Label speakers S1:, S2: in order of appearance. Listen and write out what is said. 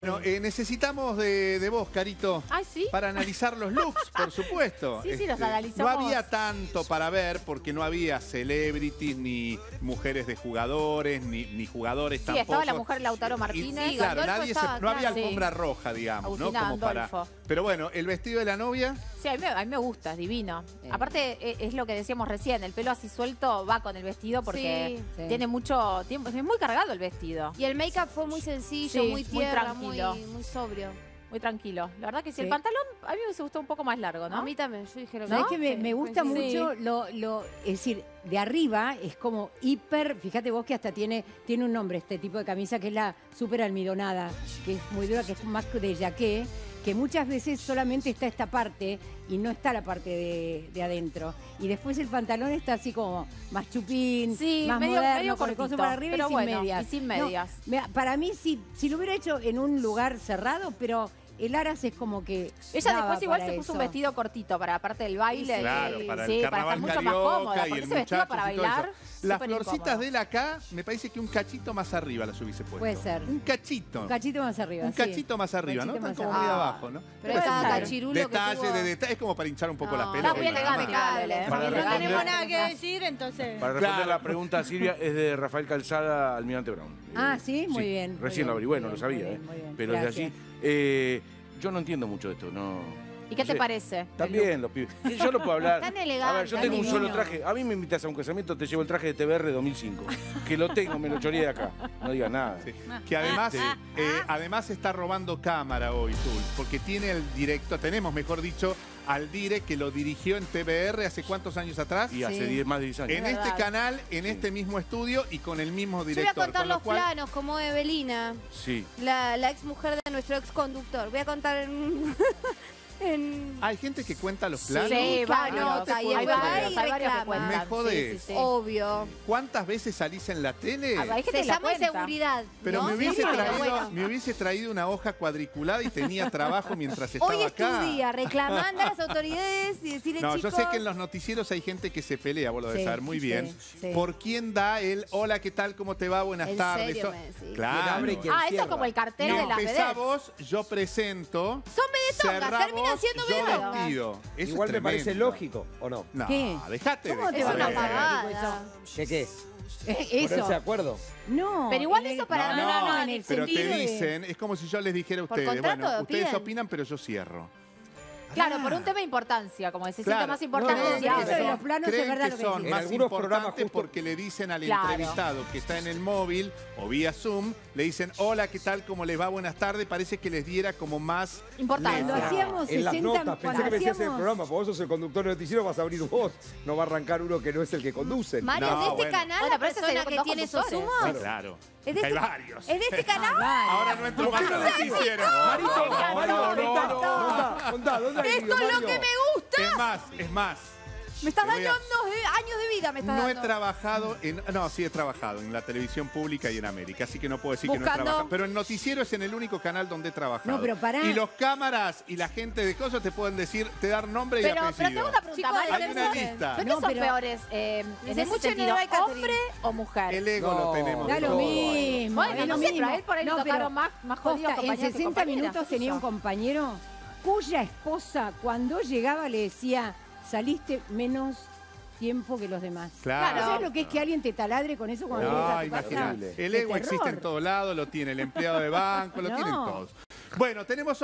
S1: Bueno, necesitamos de vos, Carito,
S2: ¿sí?
S1: para analizar los looks, por supuesto.
S2: Sí, los analizamos.
S1: No había tanto para ver porque no había celebrities, ni mujeres de jugadores, ni jugadores tampoco.
S2: Sí, estaba la mujer Lautaro Martínez.
S1: Y, claro, no había alfombra roja, digamos, ¿no? Como para... Pero bueno, ¿el vestido de la novia?
S2: Sí, a mí me gusta, es divino. Aparte, es lo que decíamos recién, el pelo así suelto va con el vestido porque tiene mucho tiempo, es muy cargado el vestido.
S3: Y el make-up fue muy sencillo, muy tierra, muy sobrio.
S2: Muy tranquilo. La verdad que sí. El pantalón a mí me gustó un poco más largo, ¿no?
S3: A mí también, yo dije lo
S4: ¿Sabés que me gusta mucho es decir, de arriba es como hiper, fíjate vos que hasta tiene un nombre este tipo de camisa que es la súper almidonada, que es muy dura, que es más de jaqué, que muchas veces solamente está esta parte y no está la parte de adentro. Y después el pantalón está así como más chupín, más moderno, con el coso para arriba y sin medias.
S2: Y sin medias.
S4: No, para mí, si lo hubiera hecho en un lugar cerrado, pero el Aras es como que
S2: ella después igual se puso un vestido cortito para la parte del baile.
S1: Claro, para el
S2: para
S1: carnaval
S2: estar mucho más cómoda.
S1: y
S2: Porque
S1: el
S2: ese vestido para bailar.
S1: Las florcitas de él acá, me parece que un cachito más arriba las hubiese puesto.
S4: Puede ser.
S1: Un cachito.
S4: Un cachito más arriba.
S1: Un cachito más arriba, ¿no? Están como muy abajo, ¿no?
S3: Pero cada cachirulo
S1: detalle, es como para hinchar un poco la pelota.
S2: Está muy elegante.
S5: No
S3: tenemos nada que decir, entonces.
S5: Para responder la pregunta, Silvia, es de Rafael Calzada, Almirante Brown.
S4: Ah, sí, muy bien.
S5: Recién lo averigué, no lo sabía, pero es de allí. Yo no entiendo mucho de esto, no.
S2: ¿Y qué te parece?
S5: También los pibes. Yo lo puedo hablar.
S3: Tan elegante.
S5: A ver, yo tengo un solo traje. A mí me invitas a un casamiento, te llevo el traje de TBR 2005. Que lo tengo, me lo choreé de acá. No digas nada.
S1: Sí. Que además está robando cámara hoy, Zul, porque tiene el directo, tenemos mejor dicho, al Dire que lo dirigió en TBR hace cuántos años atrás.
S5: Y hace más de 10 años.
S1: En este canal, en este mismo estudio y con el mismo director.
S3: Yo voy a contar los planos, como Evelina.
S5: Sí.
S3: La ex mujer de nuestro ex conductor. Voy a contar
S1: ¿Hay gente que cuenta los planos?
S2: Sí,
S3: varios.
S2: Hay varios que cuentan.
S1: Me jodés.
S3: Obvio.
S1: ¿Cuántas veces salís en la tele?
S3: Se llama seguridad.
S1: Pero
S3: ¿no?
S1: me hubiese traído una hoja cuadriculada y tenía trabajo mientras estaba acá.
S3: Hoy es tu día, reclamando a las autoridades y decirle,
S1: no,
S3: chicos...
S1: yo sé que en los noticieros hay gente que se pelea, vos lo debes saber muy bien.
S4: Sí.
S1: ¿Por quién da el hola, qué tal, cómo te va, buenas tardes? Claro.
S2: Eso es como el cartel de las
S1: empezá
S2: vedettes.
S1: vos, yo presento.
S3: Son vedetongas, terminan siendo vedetongas.
S1: Eso
S6: igual
S1: es
S6: me parece
S1: tremendo.
S6: lógico, ¿o no?
S1: No,
S4: ¿Qué?
S1: dejate
S4: ¿Cómo
S1: de
S4: te
S3: Es
S4: va
S3: una
S4: a parecer
S3: pavada.
S6: ¿Qué?
S4: Eso.
S6: ¿Ponerse de acuerdo?
S4: No.
S2: Pero igual eso para...
S4: No, en el
S1: pero te
S4: sentido
S1: dicen, es como si yo les dijera a
S3: Por
S1: ustedes,
S3: contrato
S1: bueno, ustedes
S3: piden.
S1: opinan, pero yo cierro.
S2: Claro, por un tema de importancia, como se siente más
S4: No,
S2: importante.
S4: eso de los planos es
S1: creen
S4: verdad
S1: que
S4: lo que
S1: son
S4: decís.
S1: más
S6: En algunos programas
S1: importantes
S6: justo-
S1: porque le dicen al
S2: Claro.
S1: entrevistado que está en el móvil o vía Zoom, le dicen, hola, ¿qué tal? ¿Cómo les va? Buenas tardes. Parece que les diera como más
S2: Importante.
S4: Cuando
S1: letra.
S4: hacíamos
S6: En las
S4: 60,
S6: notas, pensé
S4: cuando
S6: que me decías en el
S4: hacíamos...
S6: programa, porque vos sos el conductor de noticiero, vas a abrir vos. No va a arrancar uno que no es el que conduce.
S3: Mario,
S1: No,
S3: de este
S1: bueno.
S3: canal,
S2: Bueno,
S3: la
S2: pero ese
S3: persona
S2: es de
S3: que
S2: dos
S3: tiene
S2: conductores.
S3: Sosuma,
S1: Sí, claro.
S3: ¿es de
S1: Hay
S3: este-
S1: varios.
S3: ¿es de este canal?
S1: Ahora no entro más al noticiero.
S6: Contá, ¿dónde hay
S3: Esto es lo que me gusta.
S1: Es más.
S3: Me estás
S1: Te voy a-
S3: dando años de vida, me estás
S1: No he
S3: dando.
S1: trabajado en... No, sí he trabajado en la televisión pública y en América, así que no puedo decir que no he
S3: Buscando.
S1: trabajado. Pero el noticiero es en el único canal donde he trabajado.
S4: No, pero pará.
S1: Y los cámaras y la gente de cosas te pueden decir, te dar nombre y
S2: Pero
S1: apellido.
S2: tengo una pregunta,
S3: Chicos,
S2: Mario.
S1: hay una lista.
S2: ¿Qué
S4: No,
S2: son
S4: pero-
S2: peores en
S3: Dice
S2: ese
S3: mucho
S2: sentido,
S3: no hay Catherine.
S2: hombre o mujer?
S1: El ego
S6: No,
S1: lo tenemos.
S4: Da
S1: de
S4: lo
S1: todo.
S4: mismo.
S2: Bueno,
S4: es
S2: no
S4: lo
S2: sé,
S4: mismo.
S2: pero a él por ahí le
S4: No,
S2: tocaron
S4: pero
S2: más jodidos
S4: posta, en
S2: compañeros que
S4: 60
S2: compañeras,
S4: minutos
S2: qué sé
S4: tenía
S2: yo.
S4: un compañero cuya esposa, cuando llegaba, le decía, saliste menos tiempo que los demás.
S1: Claro.
S4: ¿Sabes lo que es que alguien te taladre con eso cuando
S1: No,
S4: llegas a tu casa?
S1: imagínate. El
S4: Qué
S1: ego existe en
S4: terror.
S1: todos lados, lo tiene el empleado de banco, lo
S4: No.
S1: tienen todos. Bueno, tenemos